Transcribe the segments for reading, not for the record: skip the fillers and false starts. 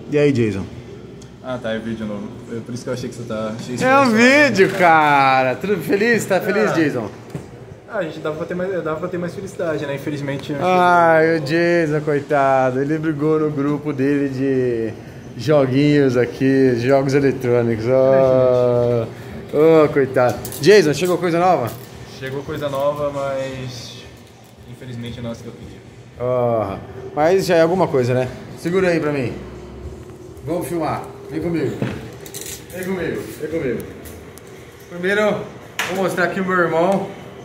E aí, Jason? Ah, tá, é vídeo novo. Por isso que eu achei que você tá cheio de É um vídeo, cara. Tudo feliz? Tá feliz, Jason? A gente dava pra ter mais felicidade, né? Infelizmente... Ai, o Jason, coitado. Ele brigou no grupo dele de joguinhos aqui, jogos eletrônicos. Coitado. Jason, chegou coisa nova? Chegou coisa nova, mas... Infelizmente não é isso que eu queria. Mas já é alguma coisa, né? Segura aí pra mim. Vamos filmar. Vem comigo. Vem comigo. Vem comigo. Primeiro, vou mostrar aqui o meu irmão.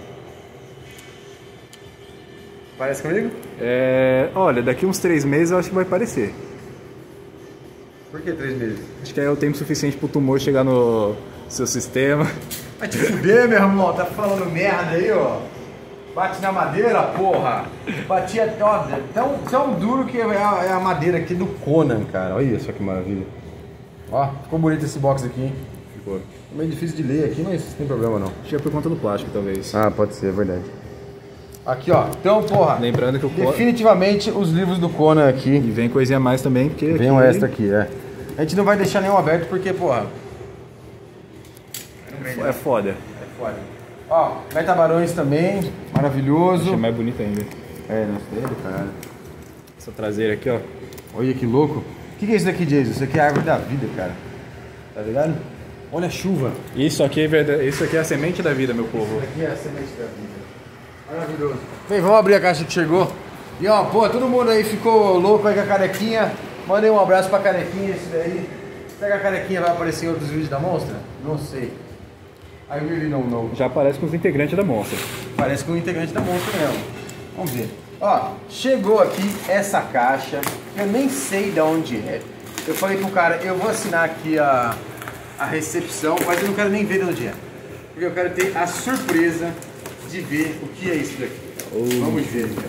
Parece comigo? Olha, daqui uns 3 meses eu acho que vai parecer. Por que 3 meses? Acho que é o tempo suficiente pro tumor chegar no seu sistema. Vai te fuder, meu irmão. Tá falando merda aí, ó. Bate na madeira, porra. Batia tão duro que é a madeira aqui do Conan, cara. Olha só que maravilha. Ó, ficou bonito esse box aqui, hein? Ficou. É meio difícil de ler aqui, mas não tem problema não. Acho que é por conta do plástico, talvez. Ah, pode ser, é verdade. Aqui, ó. Então, porra. Lembrando que o definitivamente os livros do Conan aqui. E vem coisinha a mais também, porque... Vem um extra aqui, A gente não vai deixar nenhum aberto porque, porra... É foda. É foda. Ó, Metabarões também, maravilhoso. Achei mais bonito ainda. Nossa, dele, caralho. Essa traseira aqui, ó. Olha que louco. O que é isso daqui, Jason? Isso aqui é a árvore da vida, cara. Tá ligado? Olha a chuva. Isso aqui é verdade. Isso aqui é a semente da vida, meu povo. Isso aqui é a semente da vida. Maravilhoso. Bem, vamos abrir a caixa que chegou. E ó, pô, todo mundo aí ficou louco aí com a canequinha. Mandei um abraço pra canequinha, esse daí. Será que a canequinha vai aparecer em outros vídeos da Monstra? Não sei. I really don't know. Já aparece com os integrantes da Monstra. Parece com o integrante da Monstra mesmo. Vamos ver. Ó, chegou aqui essa caixa. Eu nem sei de onde é. Eu falei pro cara, eu vou assinar aqui a recepção, mas eu não quero nem ver de onde é. Porque eu quero ter a surpresa de ver o que é isso daqui. Vamos ver então.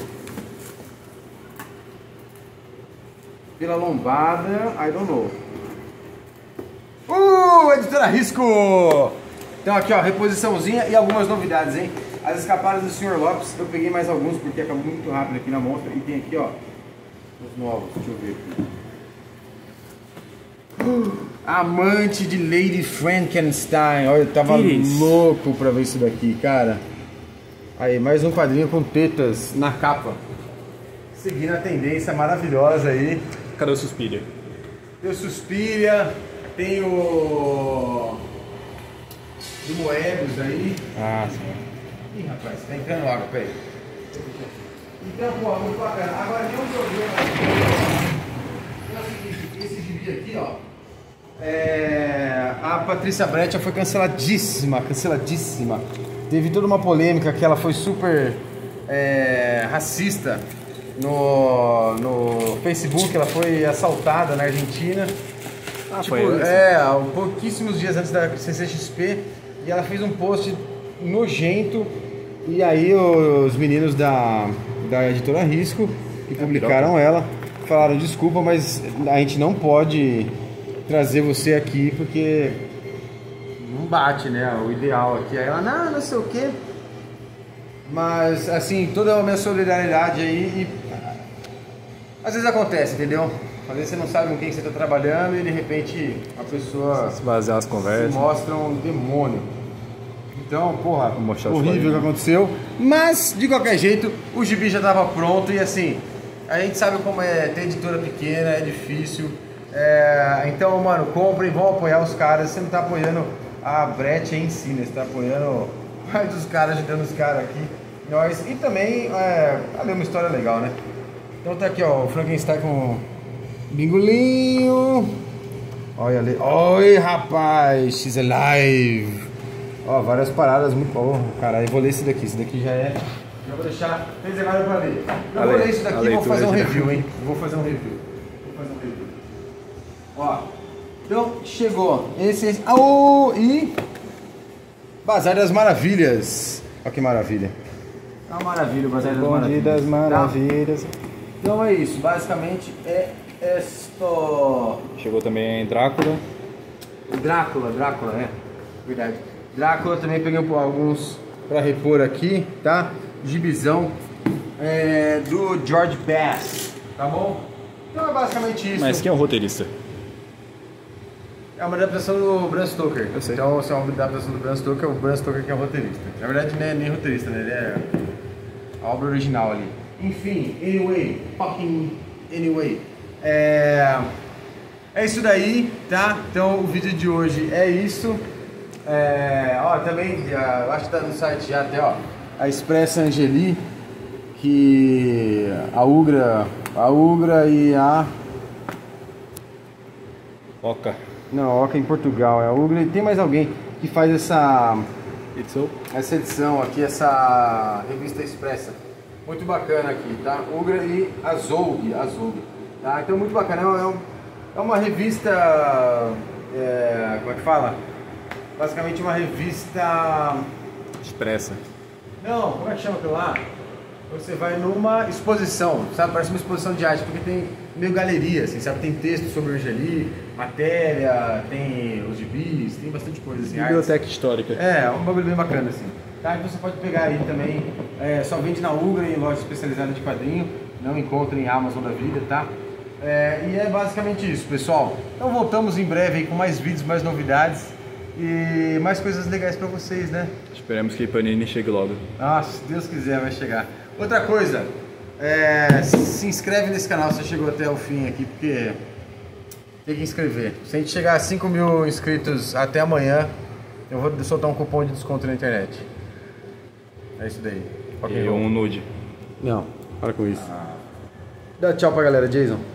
Pela lombada, I don't know. Editora Risco! Então aqui ó, reposiçãozinha e algumas novidades, hein? As escapadas do Sr. Lopes, eu peguei mais alguns porque acabou muito rápido aqui na Monstra. E tem aqui ó, os novos, deixa eu ver aqui. Amante de Lady Frankenstein. Olha, eu tava louco pra ver isso daqui, cara. Aí, mais um quadrinho com tetas na capa. Seguindo a tendência maravilhosa aí. Cadê o Suspiria? Tem o Suspiria, tem o... do Moebius aí. Ah, sim. Ih, rapaz, tá entrando água, peraí. Então, pô, muito bacana. Agora tem um problema é o seguinte, esse gibi aqui, ó. A Patrícia Breccia foi canceladíssima. Teve toda uma polêmica que ela foi super racista no Facebook. Ela foi assaltada na Argentina. Tipo, pouquíssimos dias antes da CCXP. E ela fez um post nojento. E aí os meninos da editora Risco, que publicaram ela, falaram: desculpa, mas a gente não pode trazer você aqui porque não bate, né? O ideal aqui. Aí ela, não sei o que. Mas assim, toda a minha solidariedade aí. Às vezes acontece, entendeu? Às vezes você não sabe com quem você está trabalhando e de repente a pessoa se basear as conversas, se mostra um demônio. Então, porra, horrível o que aconteceu. Mas, de qualquer jeito, o gibi já estava pronto. E assim, a gente sabe como é ter editora pequena, é difícil. Então, mano, comprem, vão apoiar os caras. Você não tá apoiando a Breccia em si, né? Você tá apoiando mais dos caras, ajudando os caras aqui. Nós. E também, ali uma história legal, né? Então tá aqui, ó, o Frankenstein com bingolinho. Olha ali. Oi, rapaz, she's alive. Ó, várias paradas muito bom. Caralho, eu vou ler esse daqui. Esse daqui já é. Já vou deixar reservado pra ler. Eu vou ler isso daqui e vou fazer um review, hein? Vou fazer um review. Ó, então chegou esse. E Bazar das Maravilhas. Olha que maravilha. É uma maravilha o Bazar das Maravilhas. Das Maravilhas. Tá? Então é isso. Basicamente é esto. Chegou também Drácula. Drácula, verdade. Drácula também peguei alguns pra repor aqui, tá? Gibizão do George Bass, tá bom? Então é basicamente isso. Mas quem é o roteirista? É uma adaptação do Bram Stoker. Eu sei. Então, se é uma adaptação do Bram Stoker, é o Bram Stoker que é o roteirista. Na verdade, não é nem roteirista, né? Ele é a obra original ali. Enfim, anyway. É isso daí, tá? Então, o vídeo de hoje é isso. Ó, também, eu acho que tá no site já até, ó. A Expressa Angeli, que a Ugra e a... Oca. Não, Oca em Portugal, é a Ugra e tem mais alguém que faz essa edição aqui, essa revista Expressa. Muito bacana aqui, tá? Ugra e Azougue, tá? Então muito bacana, é uma revista, como é que fala? Basicamente uma revista... Expressa. Não, como é que chama aquilo lá? Você vai numa exposição, sabe? Parece uma exposição de arte, porque tem meio galeria, assim, sabe? Tem texto sobre o Angeli, matéria, tem os gibis, tem bastante coisa assim. Biblioteca artes. histórica. É um bagulho bem bacana, assim. Tá? Então você pode pegar aí também, só vende na Ugra em loja especializada de quadrinho, não encontra em Amazon da vida, tá? E é basicamente isso, pessoal. Então voltamos em breve aí com mais vídeos, mais novidades e mais coisas legais pra vocês, né? Esperemos que Panini chegue logo. Nossa, se Deus quiser vai chegar. Outra coisa, se inscreve nesse canal se você chegou até o fim aqui, porque tem que inscrever. Se a gente chegar a 5 mil inscritos até amanhã, eu vou soltar um cupom de desconto na internet. É isso daí. E um nude. Não, para com isso. Dá tchau pra galera, Jason.